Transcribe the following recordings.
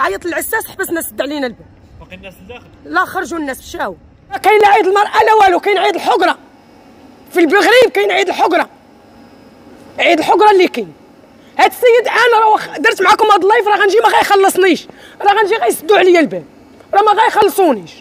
عيط للعساس حبسنا سد علينا الباب. باقي الناس لداخل؟ لا خرجوا الناس مشاو. كاين لا عيد المرأة لا والو، كاين عيد الحقرة. في المغرب كاين عيد الحقرة. عيد الحقرة اللي كاين. هاد السيد انا راه درت معاكم هاد اللايف راه غنجي ما غيخلصنيش، راه غنجي غيسدوا عليا الباب، راه ما غيخلصونيش.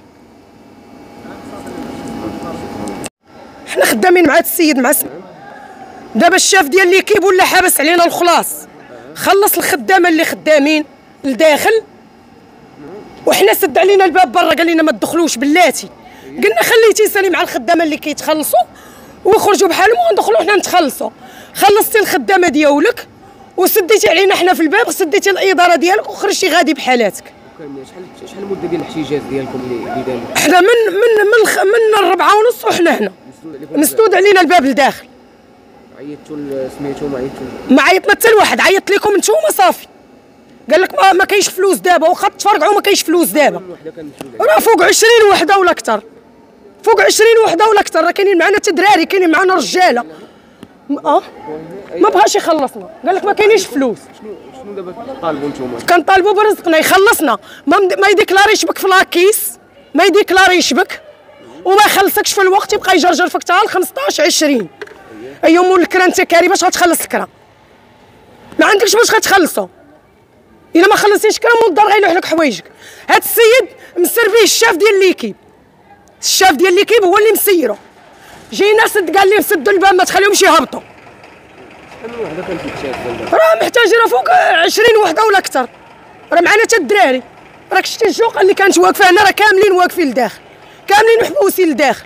حنا خدامين مع هاد السيد مع دابا الشاف ديال ليكيب ولا حابس علينا الخلاص، خلص الخدامه اللي خدامين لداخل وحنا سد علينا الباب برا، قال لنا ما تدخلوش بلاتي. قلنا خليتي يسالي مع الخدامه اللي كيتخلصوا ويخرجوا بحالهم وندخلوا حنا نتخلصوا. خلصتي الخدامه ديالك وسديتي علينا حنا في الباب، سديتي الاداره ديالك وخرجتي غادي بحالاتك. شحال المده ديال الاحتجاج ديالكم اللي داير؟ حنا من 4:30 وحنا هنا مسدود علينا الباب لداخل. عيطتوا سميتو ما عيطنا حتى لواحد، عيطت لكم نتوما صافي. قال لك ما كاينش فلوس دابا، واخا تفرقعوا ما كاينش فلوس دابا. راه فوق 20 وحده ولا اكثر، فوق 20 وحده ولا اكثر، راه كاينين معنا حتى دراري، كاينين معنا رجاله. ما بغاش يخلصنا، قال لك ما كاينينش فلوس. شنو دابا طالبوا نتوما؟ كنطالبوا برزقنا يخلصنا، ما يديكلاريش بك في لاكيس، ما يديكلاريش بك وما يخلصكش في الوقت، يبقى يجرجر فيك حتى ل 15 20. ايوا مول الكرا انت كاري باش غتخلص الكرا؟ ما عندكش باش غتخلصوا. الا ما خلصتيش كرا مول الدار غيلوح لك حوايجك. هاد السيد مسر به الشاف ديال ليكيب، الشاف ديال ليكيب هو اللي مسيرو. جينا سد قال لي سدوا الباب ما تخليهمش يهبطوا. شحال من وحده كانت محتاجه؟ راه محتاج راه فوق 20 وحده ولا اكثر، راه معنا حتى الدراري. راك شتي الجوقه اللي كانت واقفه هنا، راه كاملين واقفين لداخل، كاملين محبوسين لداخل.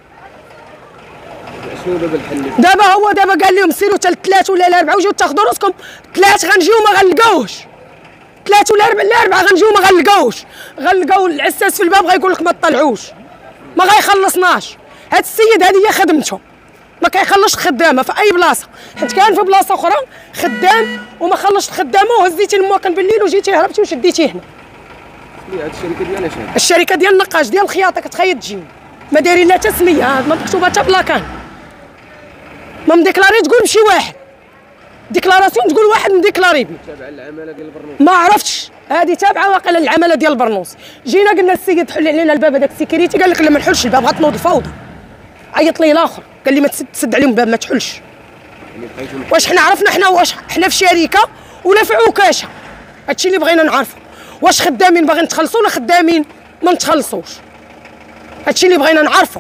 شنو دابا الحل؟ دابا قال لهم سيروا حتى الثلاث ولا الاربعه وجيو تاخذوا راسكم. ثلاث غنجيو ما غنلقاوش، ثلاث ولا الاربعه غنجيو ما غنلقاوش، غنلقاو العساس في الباب غيقول لك ما تطلعوش، ما غيخلصناش. هاد السيد هذه هي خدمته، ما كيخلصش الخدامه في اي بلاصه، حيت كان في بلاصه اخرى خدام وما خلصش الخدامه وهزيتي المواكن بالليل وجيتي هربتي وشديتيه هنا. هاد الشركه ديال اش؟ الشركه ديال النقاش ديال الخياطه، كتخيط تجي ما دايرين لها تسميه، ما مكتوبه حتى بلاكان، ما مديكلاري تقول بشي واحد، ديكلاراسيون تقول واحد مديكلاري بيه. تابعه للعماله ديال البرنوس؟ ما عرفتش، هذه تابعه واقيلا للعماله ديال البرنوس. جينا قلنا للسيد حل علينا الباب، هذاك السيكيريتي قال لك لا ما نحلش الباب غتنوض الفوضى. عيط لي الاخر قال لي ما تسد عليهم الباب ما تحلش. واش حنا عرفنا حنا واش حنا في شركه ولا في عكاشه؟ هادشي اللي بغينا نعرفو، واش خدامين باغيين نتخلصوا ولا خدامين ما نتخلصوش؟ هادشي اللي بغينا نعرفو.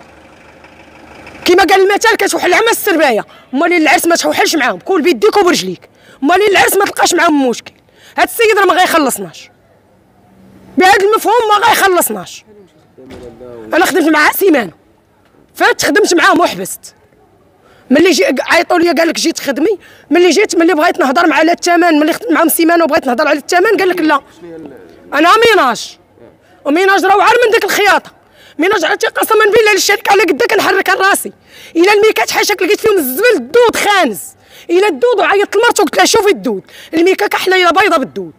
كما قال المثال كتوحل عما السربايه، مالين العرس ما توحلش معاهم، كول بيديك وبرجليك، مالين العرس ما تلقاش معاهم مشكل. هاد السيد راه ما غيخلصناش بهذا المفهوم، ما غيخلصناش. انا خدمت معاه سيمانه، فات خدمت معاهم وحبست. ملي عيطوا لي قال لك جيت خدمي، ملي بغيت نهضر مع على الثمن، ملي خدمت معاهم سيمانه وبغيت نهضر على الثمن قال لك لا انا ميناج، وميناج راه عار من ديك الخياطه. ميناج عرفتي قسما بالله للشركه على قدك نحرك راسي. الا الميكات حاشاك لقيت فيهم الزبل الدود خانز، الا الدود وعيطت لمرته وقلت لها شوفي الدود، الميكاكه حليله بيضه بالدود.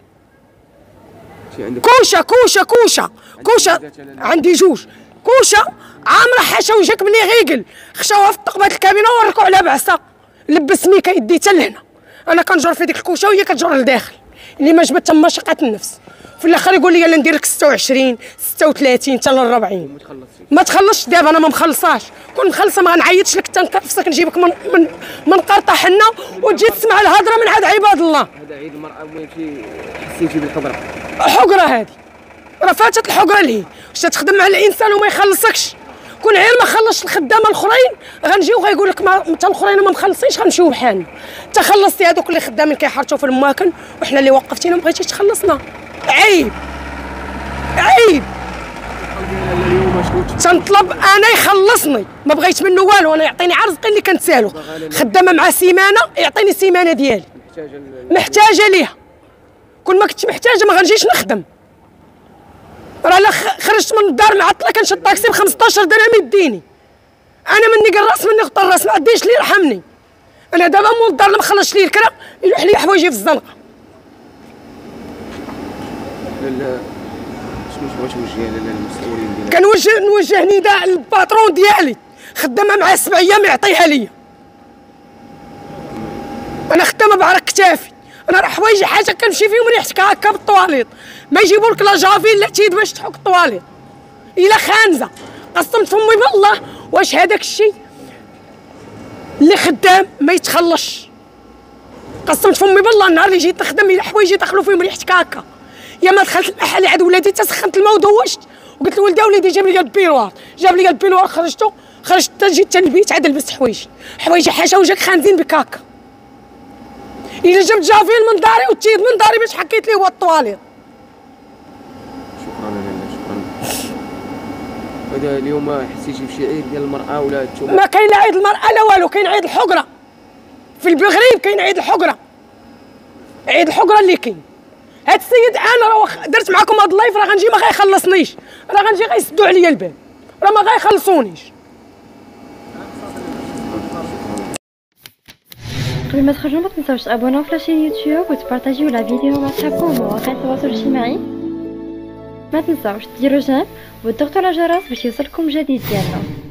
كوشه عندي جوج كوشه عامره حاشا وجهك ملي غيقل، خشاوها في تقبه الكابينه وركوا على بعصا، لبس ميكا يدي حتى لهنا، انا كنجر في ديك الكوشه وهي كتجر لداخل، اللي ما جبت تما شقه النفس. في الاخر يقول لي لا ندير لك 26 36 حتى ل 40. ما تخلصش دابا، انا ما مخلصاش، كون مخلصه ما غنعيطش لك حتى نكرفسك نجيبك من قرطه حنا وتجي تسمع الهضره من عند عباد الله. هذا عيد المراه المهم حسيتي بالحقره؟ حقره هذه راه فاتت الحقره ليه، واش تخدم مع الانسان وما يخلصكش؟ كون غير ما خلصش الخدامه الاخرين غنجيو غيقول لك حتى الاخرين ما مخلصينش غنمشيو بحالنا. انت خلصتي هذوك اللي خدامين كيحرطوا في المواكن وحنا اللي وقفتينا ما بغيتيش تخلصنا. عيب تنطلب انا يخلصني، ما بغيت منه والو، انا يعطيني عا رزقي اللي كنتسالو. خدامه مع سيمانه يعطيني سيمانه ديالي، محتاجه ليها. كون ما كنتش محتاجه ما غنجيش نخدم. راه لا خرجت من الدار معطله كنشد طاكسي ب 15 درهم يديني. انا مني قراص مني غطى الراس، ما عنديش اللي يرحمني. انا دابا مول الدار ما خلصش لي الكرا يلوح لي حوايجي في الزنقه. لا شنو بغيتي توجهي للمسؤولين ديالك؟ نوجه نداء للباترون ديالي، خدامه معاه 7 ايام يعطيها ليا. انا خدامه بعرق كتافي، انا راه حوايجي حاجه كنمشي فيهم ريحتك هكا بالطواليط، ما يجيبوا لك لا جافيل لا تيد باش تحك الطواليط الا خانزه. قسمت فمي بالله واش هذاك الشيء اللي خدام ما يتخلصش. قسمت فمي بالله النهار اللي جيت نخدم الا حوايجي دخلوا فيهم ريحتك هكا. يا ما دخلت المحل عند ولادي تسخنت الماء ودوشت وقلت لولدي وليدي جاب لي البينوار، جاب لي البينوار خرجت جيت البيت عاد لبست حوايجي حاشا وجاك خانزين بك هكا. الا جبت جافيل من داري وتيد من داري باش حكيت ليه هو الطواليط. شكرا لاله شكرا. هذا اليوم حسيتي بشي عيد ديال المرأة ولا نتوما؟ ما كاين لا عيد المرأة لا والو، كاين عيد الحقرة. في المغرب كاين عيد الحقرة. عيد الحقرة اللي كاين. هاد السيد انا راه درت معكم هاد اللايف راه غنجي ما غيخلصنيش، راه غنجي غيسدوا عليا الباب، راه ما غيخلصونيش. قبل ما تخرجوا ما تنساوش تابوناو في لاشين يوتيوب وتبارطاجيو لا فيديو مع صحابكم ومواقع التواصل الاجتماعي. ما تنساوش ديروا جيم وتضغطوا على الجرس باش يوصلكم جديد ديالنا.